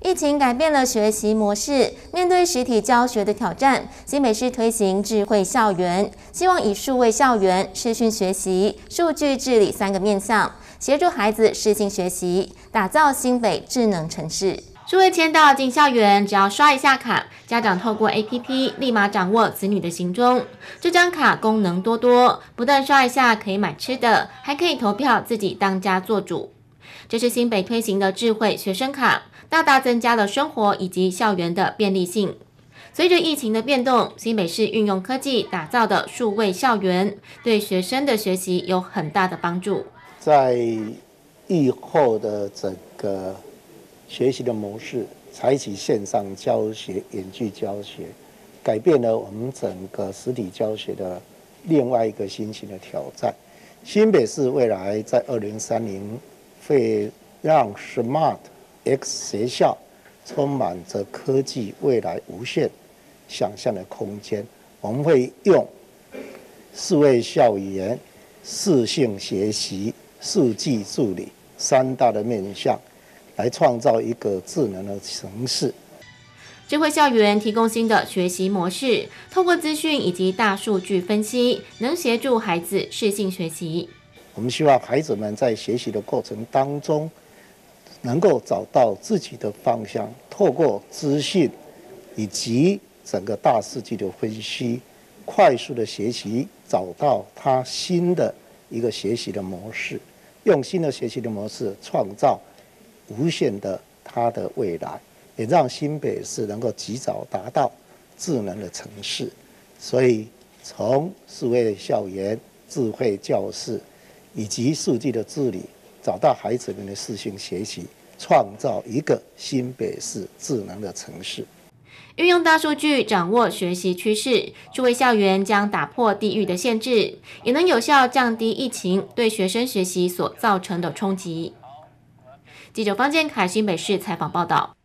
疫情改变了学习模式，面对实体教学的挑战，新北市推行智慧校园，希望以数位校园、视讯学习、数据治理3个面向，协助孩子适性学习，打造新北智能城市。数位签到进校园，只要刷一下卡，家长透过 APP 立马掌握子女的行踪。这张卡功能多多，不但刷一下可以买吃的，还可以投票自己当家做主。这是新北推行的智慧学生卡，大大增加了生活以及校园的便利性。随着疫情的变动，新北市运用科技打造的数位校园，对学生的学习有很大的帮助。 在疫后的整个学习的模式，采取线上教学、远距教学，改变了我们整个实体教学的另外一个新型的挑战。新北市未来在2030会让 Smart X 学校充满着科技未来无限想象的空间。我们会用数位校园、视性学习、数据助理3大的面向，来创造一个智能的城市。 智慧校园提供新的学习模式，透过资讯以及大数据分析，能协助孩子适性学习。 我们希望孩子们在学习的过程当中，能够找到自己的方向，透过资讯以及整个大数据的分析，快速的学习，找到他新的一个学习的模式，用新的学习的模式创造无限的他的未来，也让新北市能够及早达到智能的城市。所以从数位校园、智慧教室以及数据的治理，找到孩子们的适性学习，创造一个新北市智能的城市。 运用大数据掌握学习趋势，数位校园将打破地域的限制，也能有效降低疫情对学生学习所造成的冲击。记者方建凯新北市采访报道。